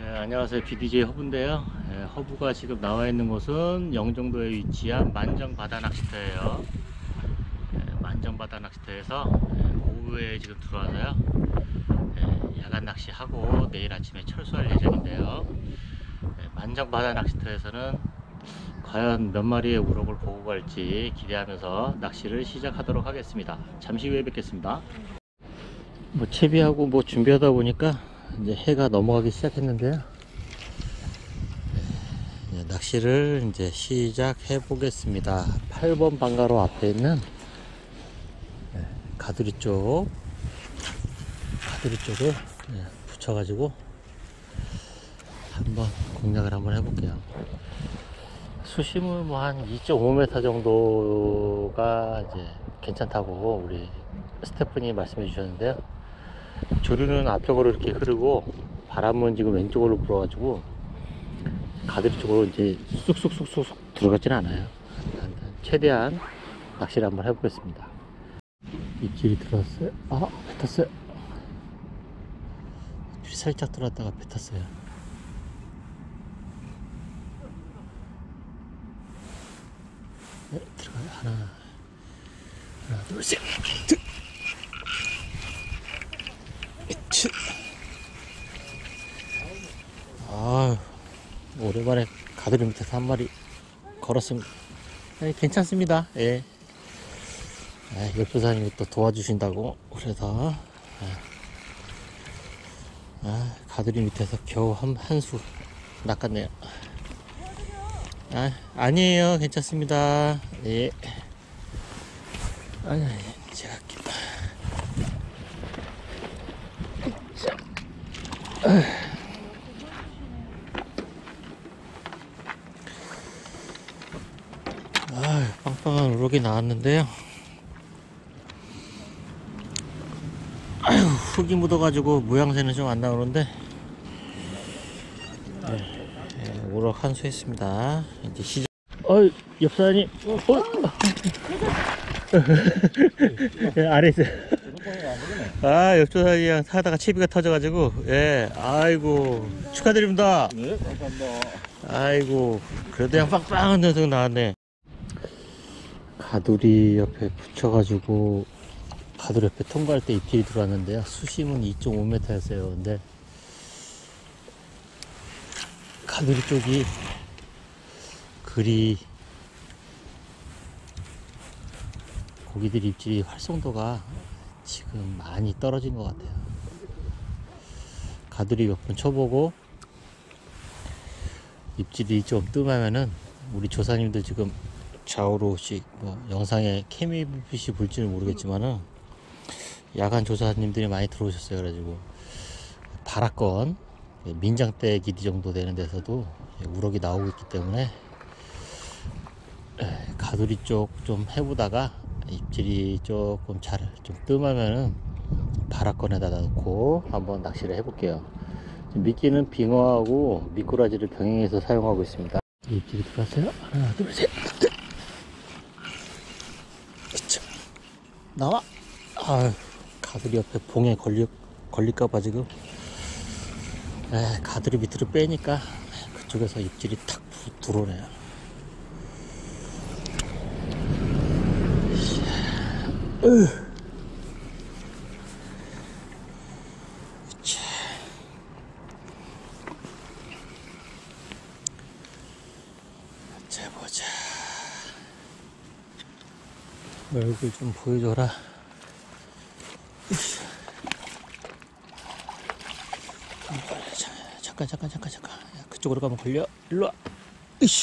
안녕하세요. BDJ 허브인데요. 허브가 지금 나와 있는 곳은 영종도에 위치한 만정바다 낚시터예요. 만정바다 낚시터에서 오후에 지금 들어와서요. 야간 낚시하고 내일 아침에 철수할 예정인데요. 만정바다 낚시터에서는 과연 몇 마리의 우럭을 보고 갈지 기대하면서 낚시를 시작하도록 하겠습니다. 잠시 후에 뵙겠습니다. 채비하고 준비하다 보니까 이제 해가 넘어가기 시작했는데요. 낚시를 이제 시작해 보겠습니다. 8번 방가로 앞에 있는 가두리 쪽을 붙여가지고 한번 공략을 한번 해볼게요. 수심을 한 2.5m 정도가 이제 괜찮다고 우리 스태프님이 말씀해 주셨는데요. 조류는 앞쪽으로 이렇게 흐르고 바람은 지금 왼쪽으로 불어가지고 가드리 쪽으로 이제 쑥쑥 들어가진 않아요. 최대한 낚시를 한번 해보겠습니다. 입질이 들어왔어요. 뱉었어요. 입질이 살짝 들어왔다가 뱉었어요. 들어가요. 하나 둘 셋. 오랜만에 가드리 밑에서 한 마리 걸었습니다. 괜찮습니다. 옆조사님이 또 도와주신다고 그래서 가드리 밑에서 겨우 한 수 낚았네요. 아니에요. 괜찮습니다. 제가 빵빵한 우럭이 나왔는데요. 흙이 묻어가지고 모양새는 좀 안 나오는데 우럭 한 수 했습니다. 이제 시작. 옆사장님. 아래 있어요. 옆조사장이랑 사다가 채비가 터져가지고 아이고 축하드립니다. 네, 감사합니다. 아이고 그래도 그냥 빵빵한 녀석 나왔네. 가두리 옆에 붙여가지고 가두리 옆에 통과할 때 입질이 들어왔는데요. 수심은 2.5m였어요. 근데 가두리 쪽이 그리 고기들 입질이 활성도가 지금 많이 떨어진 것 같아요. 가두리 몇 번 쳐보고 입질이 좀 뜸하면은 우리 조사님들 지금 좌우로씩 영상에 케미 불빛이 볼지는 모르겠지만은 야간 조사님들이 많이 들어오셨어요. 그래가지고 발악건 민장대 길이 정도 되는 데서도 우럭이 나오고 있기 때문에 가두리 쪽 좀 해보다가 입질이 조금 좀 뜸하면은 발악건에다 놓고 한번 낚시를 해볼게요. 미끼는 빙어하고 미꾸라지를 병행해서 사용하고 있습니다. 입질이 들어왔어요. 하나 둘 셋. 나와. 가두리 옆에 봉에 걸릴까봐 지금 가두리 밑으로 빼니까 그쪽에서 입질이 탁 들어오네요. 자 보자. 얼굴 좀 보여줘라. 잠깐. 그쪽으로 가면 걸려. 일로와. 으쌰.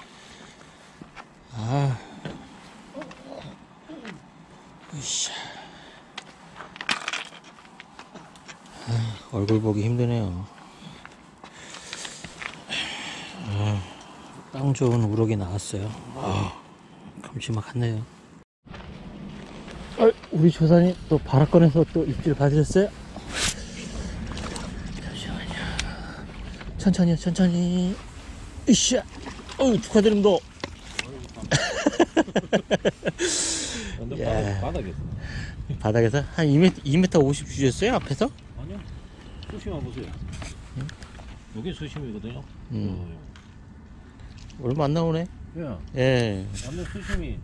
으쌰. 얼굴 보기 힘드네요. 땅 좋은 우럭이 나왔어요. 큼지막하네요. 우리 조사님 또 발악건에서 또 입질 받으셨어요? 잠시만요. 천천히. 으쌰. 축하드립니다. 완전 바닥에서. 바닥에서 한 2m 50 주셨어요? 앞에서? 아니요. 수심만 보세요. 이게 수심이거든요. 얼마 안 나오네. 예. 예. 완전 수심이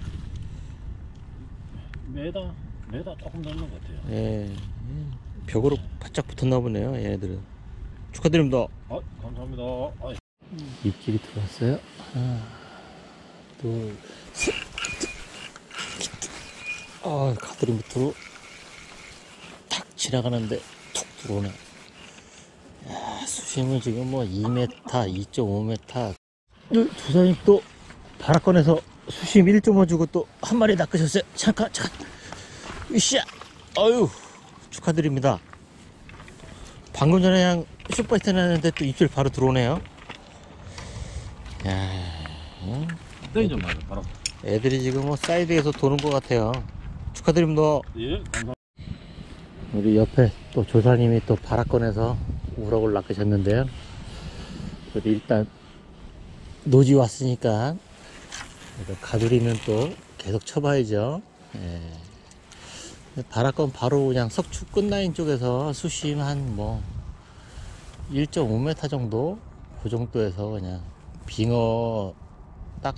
메다 조금 넘는 것 같아요. 예. 벽으로 바짝 붙었나 보네요, 얘네들은. 축하드립니다. 아, 감사합니다. 아, 입질이 들어왔어요. 하나, 둘, 셋. 아, 가드리 밑으로 탁 지나가는데 툭 들어오네. 야, 수심은 지금 뭐 2m, 2.5m. 조사님 또 바라건에서 수심 1.5 주고 또 한 마리 낚으셨어요. 잠깐. 으쌰. 아유, 축하드립니다. 방금 전에 그냥 슈퍼히트 했는데 또 입질 바로 들어오네요. 야, 땡 좀 맞아, 바로. 애들이 지금 뭐 사이드에서 도는 것 같아요. 축하드립니다. 예, 감사합니다. 우리 옆에 또 조사님이 또 바라건에서 우럭을 낚으셨는데요. 우리 일단 노지 왔으니까 가두리는 또 계속 쳐봐야죠. 예. 바라건 바로 그냥 석축 끝라인 쪽에서 수심 한 뭐 1.5m 정도, 그 정도에서 그냥 빙어 딱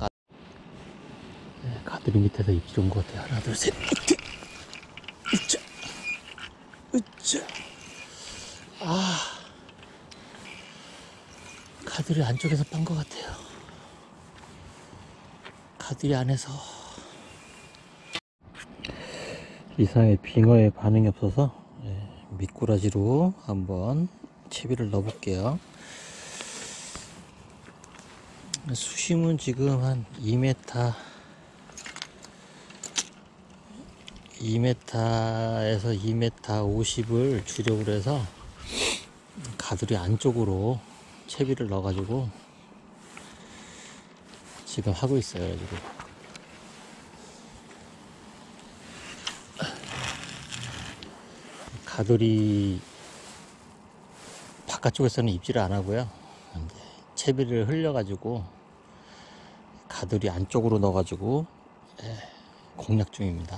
가두리 밑에서 입질 온 것 같아요. 하나, 둘, 셋. 으쌰. 아, 가두리 안쪽에서 빤 것 같아요. 가두리 안에서. 이상의 빙어에 반응이 없어서 미꾸라지로 한번 채비를 넣어 볼게요. 수심은 지금 한 2m에서 2m 50을 주력으로 해서 가두리 안쪽으로 채비를 넣어 가지고 지금 하고 있어요. 지금 가두리 바깥쪽에서는 입질을 안 하고요. 채비를 흘려 가지고 가두리 안쪽으로 넣어 가지고 공략 중입니다.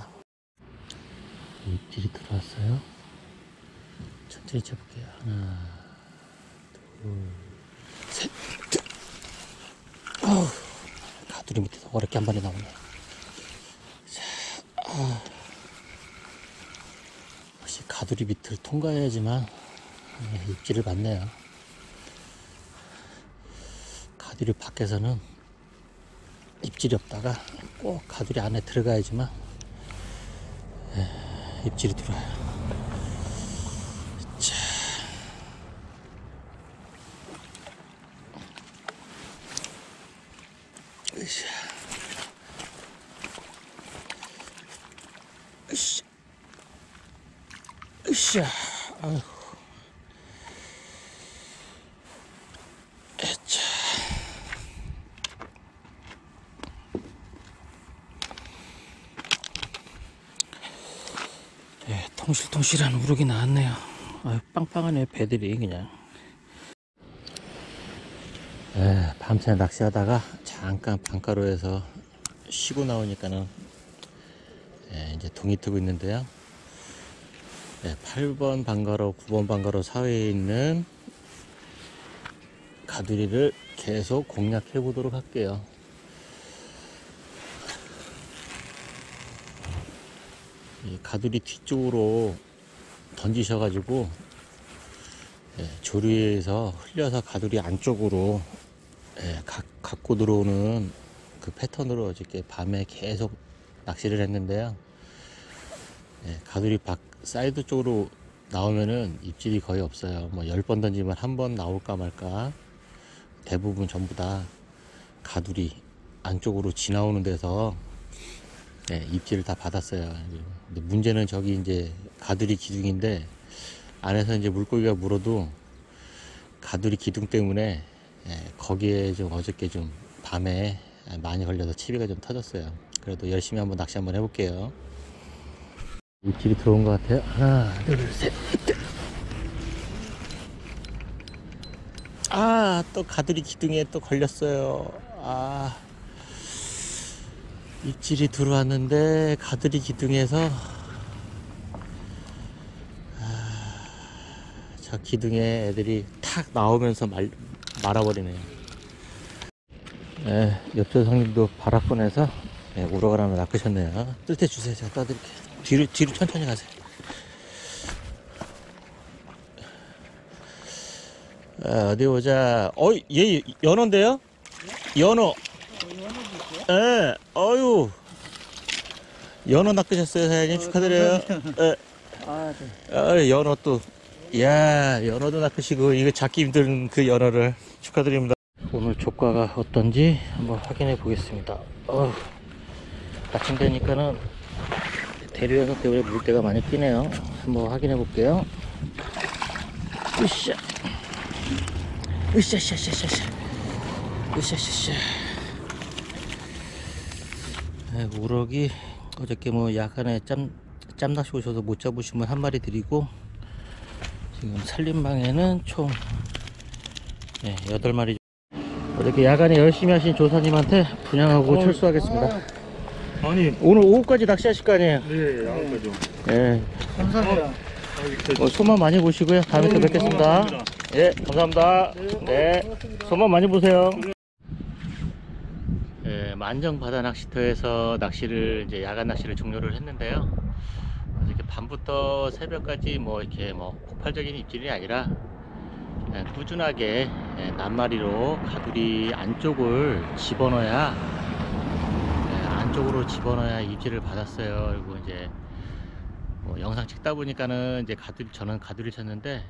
입질이 들어왔어요. 천천히 쳐볼게요. 하나, 둘, 셋. 가두리 밑에서 어렵게 한 마리 나오네. 자, 역시 가두리 밑을 통과해야지만 입질을 받네요. 가두리 밖에서는 입질이 없다가 꼭 가두리 안에 들어가야지만 입질이 들어와요. 자, 으쌰. 으쌰. 으쌰. 아이고. 에차. 통실통실한 우럭이 나왔네요. 아유, 빵빵하네, 배들이 그냥. 밤새 낚시하다가 잠깐 방가로에서 쉬고 나오니까는 이제 동이 트고 있는데요. 8번 방가로, 9번 방가로 사이에 있는 가두리를 계속 공략해 보도록 할게요. 이 가두리 뒤쪽으로 던지셔가지고 조류에서 흘려서 가두리 안쪽으로 갖고 들어오는 그 패턴으로 어저께 밤에 계속 낚시를 했는데요. 가두리 밖 사이드 쪽으로 나오면은 입질이 거의 없어요. 뭐 10번 던지면 한 번 나올까 말까. 대부분 전부 다 가두리 안쪽으로 지나오는 데서 입질을 다 받았어요. 근데 문제는 저기 이제 가두리 기둥인데 안에서 이제 물고기가 물어도 가두리 기둥 때문에 거기에 좀 어저께 좀 밤에 많이 걸려서 채비가 좀 터졌어요. 그래도 열심히 한번 낚시 한번 해볼게요. 입질이 들어온 것 같아요. 하나, 둘, 셋. 아, 또 가두리 기둥에 또 걸렸어요. 입질이 들어왔는데 가두리 기둥에서 자, 기둥에 애들이 탁 나오면서 말아버리네요. 옆 조상님도 바락권에서 우럭을 하나 낚으셨네요. 뜰 때 주세요. 제가 따드릴게요. 뒤로 천천히 가세요. 어디 보자. 얘 연어인데요? 연어. 예, 어유. 연어 낚으셨어요, 사장님. 축하드려요. 예. 연어 또. 이야, 연어도 낚으시고, 이거 잡기 힘든 그 연어를 축하드립니다. 오늘 조과가 어떤지 한번 확인해 보겠습니다. 아침 되니까는 대류현상 때문에 물때가 많이 끼네요. 한번 확인해 볼게요. 으쌰. 으쌰. 우럭이 어저께 뭐 약간의 짬낚시 오셔서 못 잡으신 분 한 마리 드리고, 지금 살림방에는 총 8마리. 어저께 야간에 열심히 하신 조사님한테 분양하고 철수하겠습니다. 아니, 오늘 오후까지 낚시하실 거 아니에요? 네, 양까지. 예. 감사합니다. 소만 많이 보시고요. 다음에 또 뵙겠습니다. 예, 감사합니다. 네, 소만 많이 보세요. 예, 만정 바다 낚시터에서 이제 야간 낚시를 종료를 했는데요. 이렇게 밤부터 새벽까지 이렇게 폭발적인 입질이 아니라 꾸준하게 낱마리로 가두리 안쪽으로 집어넣어야 입질을 받았어요. 그리고 이제 영상 찍다 보니까는 이제 저는 가두리를 쳤는데,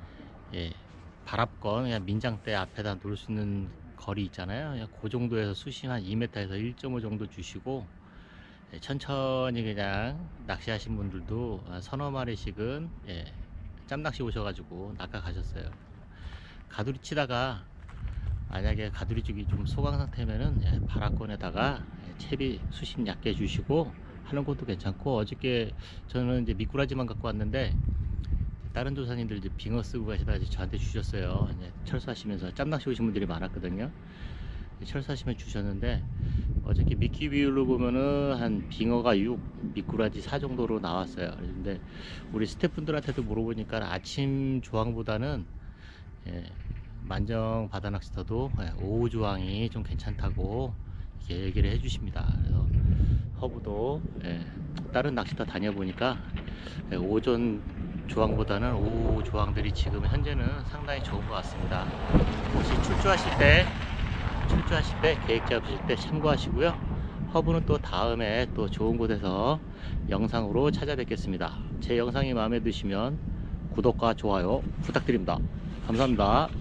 바랍건 그냥 민장대 앞에다 놓을 수 있는 거리 있잖아요. 그냥 그 정도에서 수심 한 2m에서 1.5 정도 주시고, 천천히 그냥 낚시하신 분들도 서너 마리씩은 짬낚시 오셔가지고 낚아 가셨어요. 가두리 치다가 만약에 가두리 쪽이 좀 소강 상태면은 바락권에다가 채비 수심 얕게 주시고 하는 것도 괜찮고, 어저께 저는 이제 미꾸라지만 갖고 왔는데 다른 조사님들 이제 빙어 쓰고 가시다가 저한테 주셨어요. 이제 철수하시면서 짬낚시 오신 분들이 많았거든요. 철수하시면 주셨는데, 어저께 미끼 비율로 보면은 한 빙어가 6, 미꾸라지 4 정도로 나왔어요. 근데 우리 스태프분들한테도 물어보니까 아침 조항보다는 만정 바다 낚시터도 오후 조항이 좀 괜찮다고 이렇게 얘기를 해 주십니다. 그래서 허브도 다른 낚시터 다녀보니까 오전 조항보다는 오후 조항들이 지금 현재는 상당히 좋은 것 같습니다. 혹시 출조하실 때 계획 잡으실 때 참고하시고요. 허브는 또 다음에 또 좋은 곳에서 영상으로 찾아뵙겠습니다. 제 영상이 마음에 드시면 구독과 좋아요 부탁드립니다. 감사합니다.